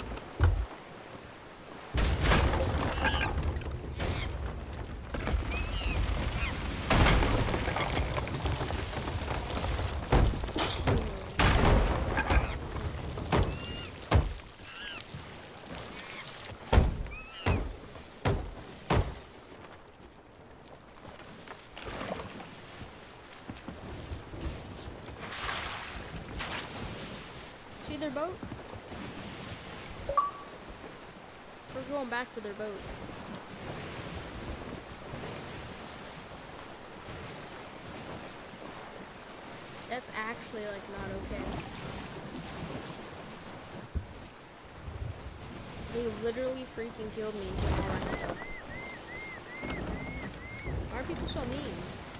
See their boat? We're going back for their boat. That's actually like not okay. They literally freaking killed me and took all my stuff. Why are people so mean?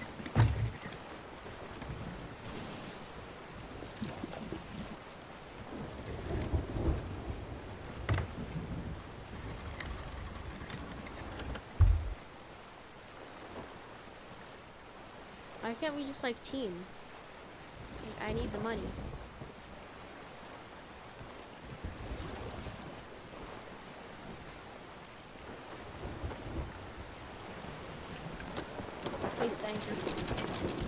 Why can't we just like team? Like, I need the money. Please, thank you.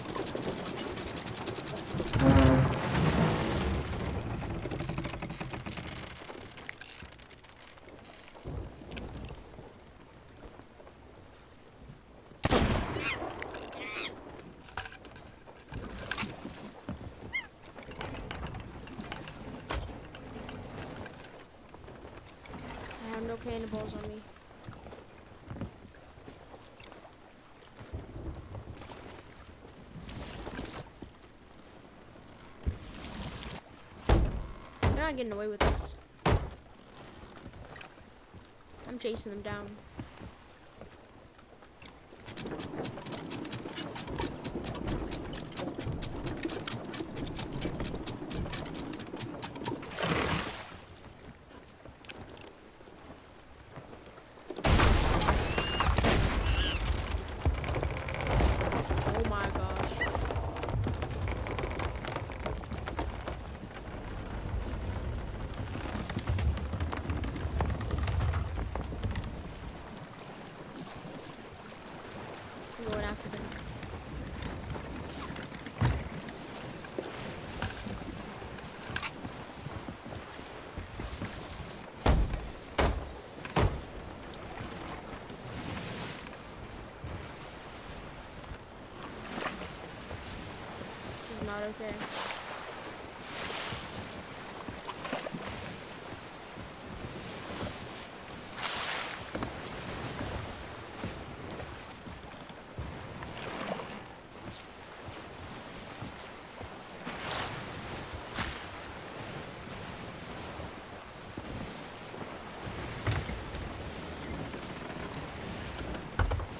I have no cannonballs on me. They're not getting away with this. I'm chasing them down. Oh my gosh. I'm going after them. This is not okay.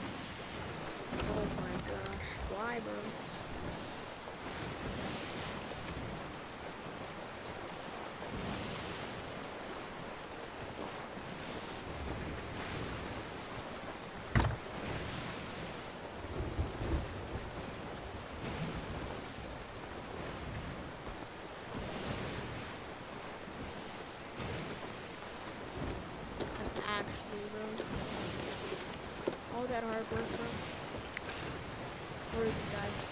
Oh my gosh. Why, bro? that hard work, bro. Where are these guys?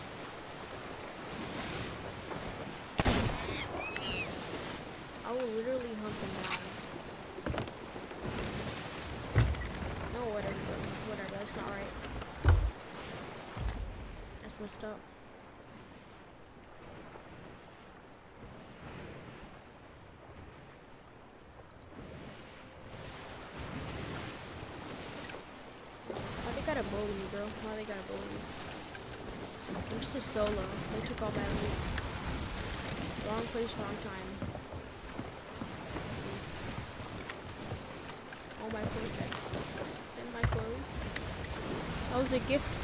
I will literally hunt them down. No, whatever, that's not right. That's messed up. Why they gotta bully me, bro? Why they gotta bully me? I'm just a solo. They took all my loot. Wrong place, wrong time. All my projects. And my clothes. That was a gift.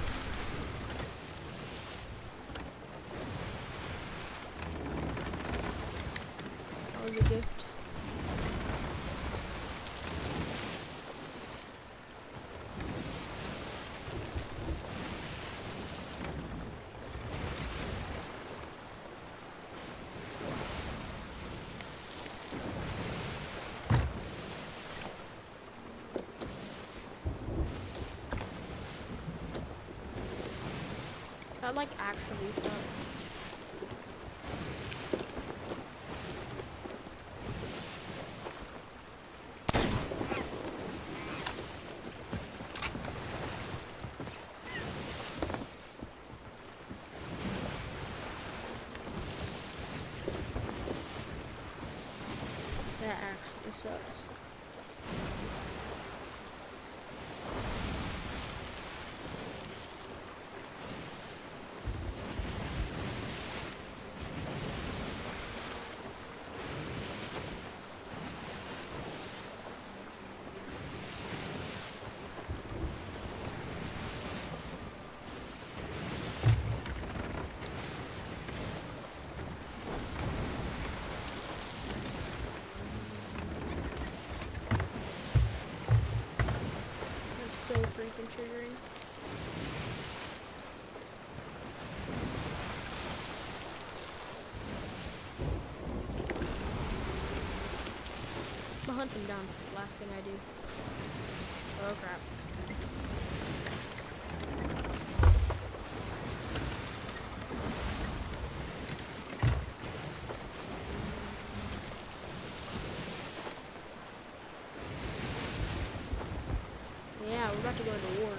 That was a gift. That like actually sucks. That actually sucks. So freaking triggering. I'm gonna hunt them down. It's the last thing I do. Oh crap. Yeah, we're about to go into war.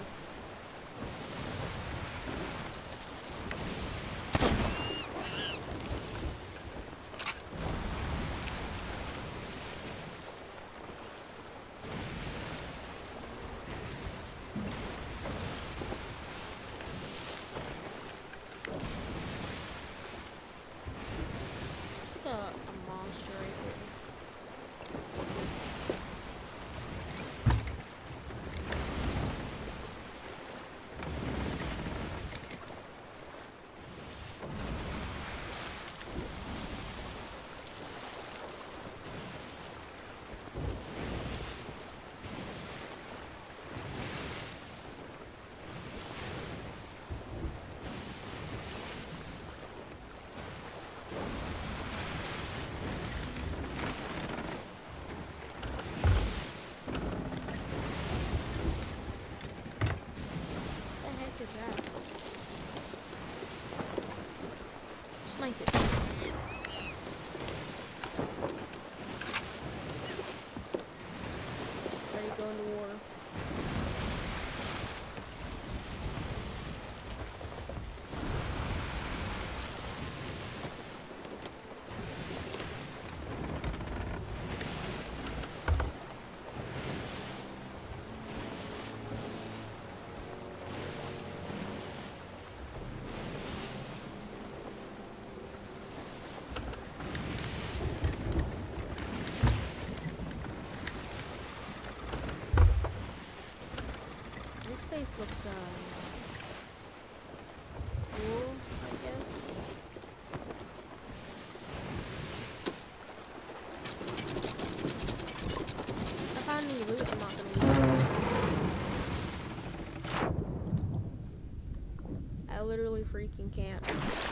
It's like a monster right there. Snipe it. Ready to go into war. This place looks cool, I guess. If I found any loot, I'm not gonna leave this. I literally freaking can't.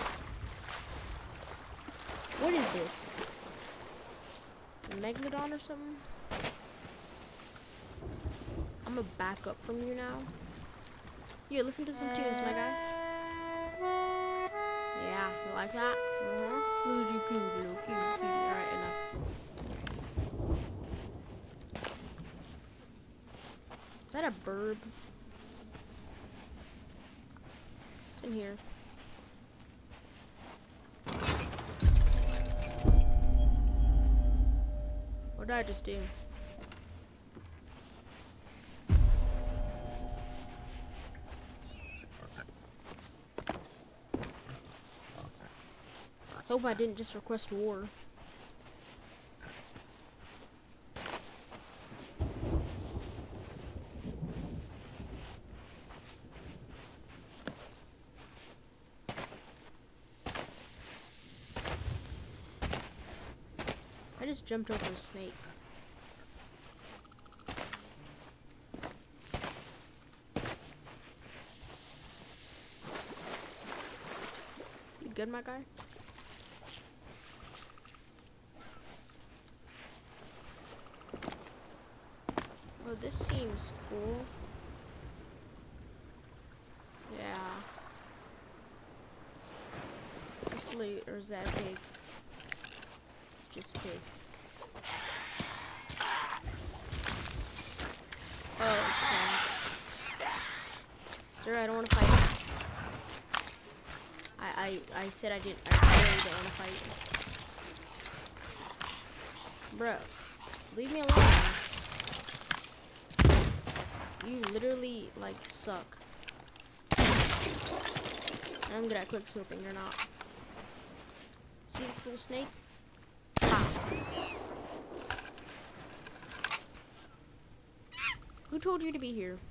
What is this? A Megalodon or something? I'm gonna back up from you now. Here, listen to some tunes, my guy. Yeah, you like that? Alright, enough. Is that a burb? It's in here. What did I just do? Hope I didn't just request war. I just jumped over a snake. You good, my guy? Oh, this seems cool. Yeah. Is this loot or is that a pig? It's just a pig. Oh, okay. Sir, I don't want to fight. I said I didn't. I really don't want to fight. Bro, leave me alone. You literally, like, suck. I'm good at quick swooping, you're not. See this little snake? Ah. Who told you to be here?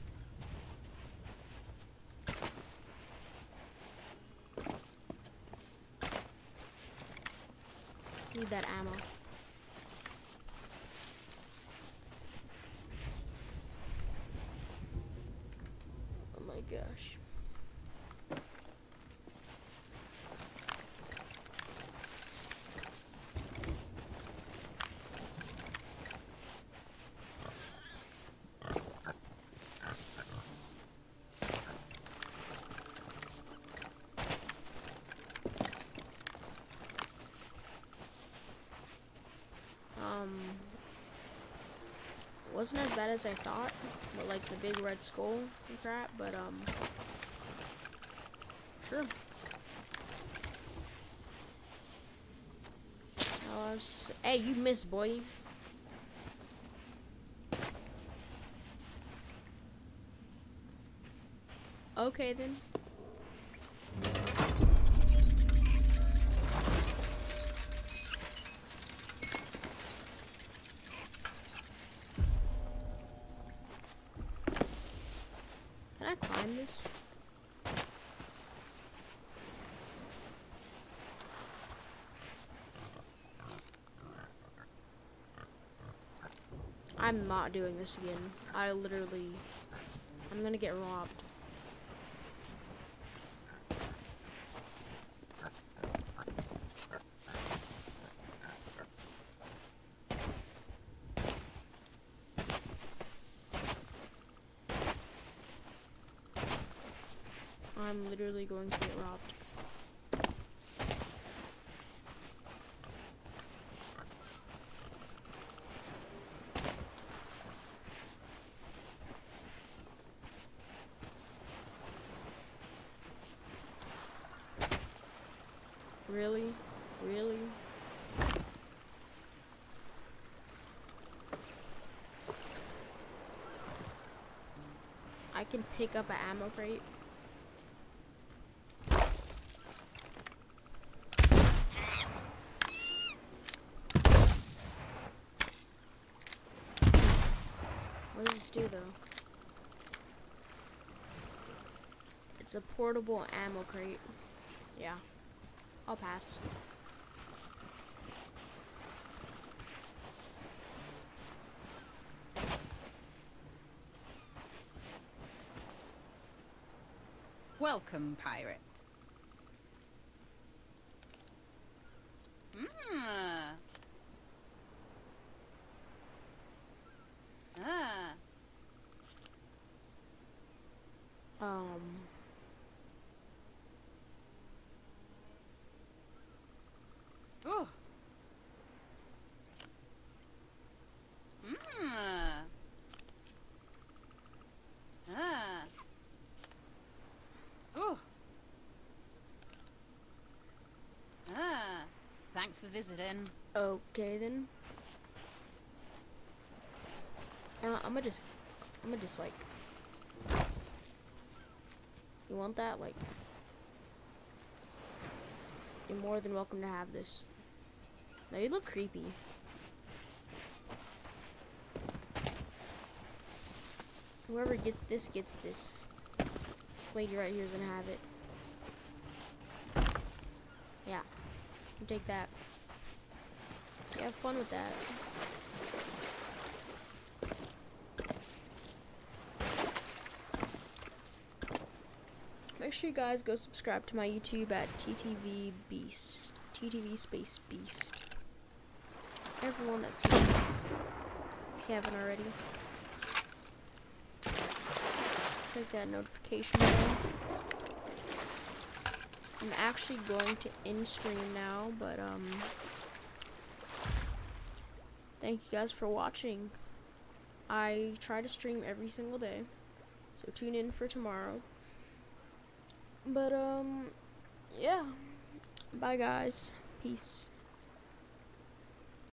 Need that ammo. Oh my gosh. Wasn't as bad as I thought, but like the big red skull and crap, but sure. Hey, you missed, boy. Okay then. Can I climb this? I'm not doing this again. I'm gonna get robbed. I'm literally going to get robbed. Really? Really? I can pick up an ammo crate. What does this do though? It's a portable ammo crate. Yeah. I'll pass. Welcome, pirate. Thanks for visiting. Okay then. I'm gonna just like. You want that? Like, you're more than welcome to have this. Now you look creepy. Whoever gets this gets this. This lady right here is gonna have it. Yeah. You take that. You have fun with that. Make sure you guys go subscribe to my YouTube at TTV Beast. TTV Space Beast. Everyone that's here. If you haven't already. Click that notification bell. I'm actually going to end stream now, but thank you guys for watching. I try to stream every single day, so tune in for tomorrow. But yeah, bye guys, peace.